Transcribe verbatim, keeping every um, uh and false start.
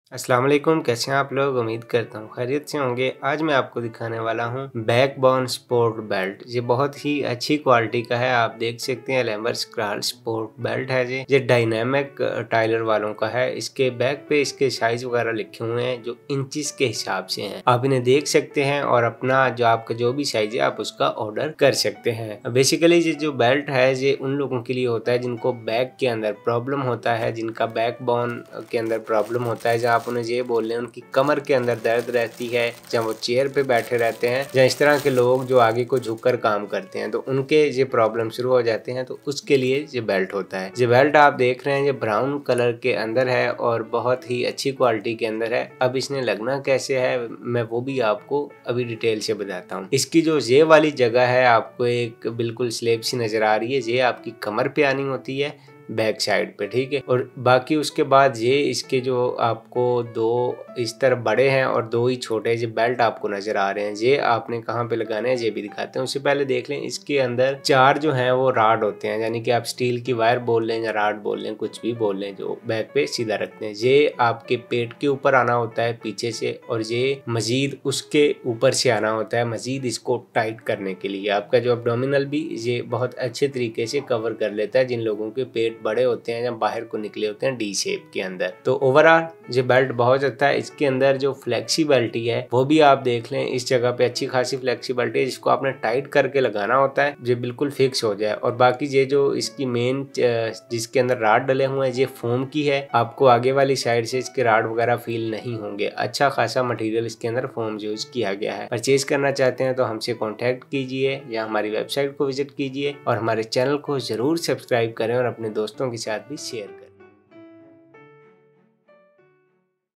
अस्सलाम वालेकुम, कैसे हैं आप लोग? उम्मीद करता हूँ खैरियत से होंगे। आज मैं आपको दिखाने वाला हूँ बैकबोन स्पोर्ट बेल्ट। ये बहुत ही अच्छी क्वालिटी का है। आप देख सकते हैं एलेम्बर्स क्रॉल स्पोर्ट बेल्ट है ये ये डायनामिक टाइलर वालों का है। इसके बैक पे इसके साइज वगैरह लिखे हुए हैं जो इंचिस के हिसाब से हैं। आप इन्हें देख सकते हैं और अपना जो आपका जो भी साइज है आप उसका ऑर्डर कर सकते हैं। बेसिकली ये जो बेल्ट है ये उन लोगों के लिए होता है जिनको बैक के अंदर प्रॉब्लम होता है, जिनका बैकबोन के अंदर प्रॉब्लम होता है, आप उन्हें ये बोल रहे हैं उनकी कमर के अंदर दर्द रहती है, जब वो चेयर पे बैठे रहते हैं या इस तरह के लोग जो आगे को झुककर काम करते हैं तो उनके ये प्रॉब्लम शुरू हो जाते हैं, तो उसके लिए ये बेल्ट होता है। ये बेल्ट आप देख रहे हैं ये ब्राउन कलर के अंदर है और बहुत ही अच्छी क्वालिटी के अंदर है। अब इसने लगना कैसे है मैं वो भी आपको अभी डिटेल से बताता हूँ। इसकी जो ये वाली जगह है आपको एक बिल्कुल स्लेब सी नजर आ रही है, ये आपकी कमर पे आनी होती है बैक साइड पे, ठीक है। और बाकी उसके बाद ये इसके जो आपको दो इस तरफ बड़े हैं और दो ही छोटे ये बेल्ट आपको नजर आ रहे हैं, ये आपने कहाँ पे लगाने हैं ये भी दिखाते हैं। उससे पहले देख लें इसके अंदर चार जो हैं वो राड होते हैं, यानी कि आप स्टील की वायर बोल लें या राड बोल लें, कुछ भी बोल लें, जो बैक पे सीधा रखते हैं। ये आपके पेट के ऊपर आना होता है पीछे से और ये मजीद उसके ऊपर से आना होता है मजीद इसको टाइट करने के लिए। आपका जो एब्डोमिनल भी ये बहुत अच्छे तरीके से कवर कर लेता है जिन लोगों के पेट बड़े होते हैं या बाहर को निकले होते हैं डी शेप के अंदर। तो ओवरऑल ये बेल्ट बहुत अच्छा है। इसके अंदर जो फ्लेक्सिबिलिटी है वो भी आप देख लें, इस जगह पे अच्छी खासी फ्लेक्सिबिलिटी है, जिसको आपने टाइट करके लगाना होता है ये बिल्कुल फिक्स हो जाए। और बाकी ये जो इसकी मेन जिसके अंदर राड डले हुए हैं ये फोम की है, आपको आगे वाली साइड से इसके राड वगैरह फील नहीं होंगे। अच्छा खासा मटेरियल इसके अंदर फोम यूज किया गया है। परचेज करना चाहते हैं तो हमसे कॉन्टेक्ट कीजिए या हमारी वेबसाइट को विजिट कीजिए और हमारे चैनल को जरूर सब्सक्राइब करें और अपने दोस्तों के साथ भी शेयर करें।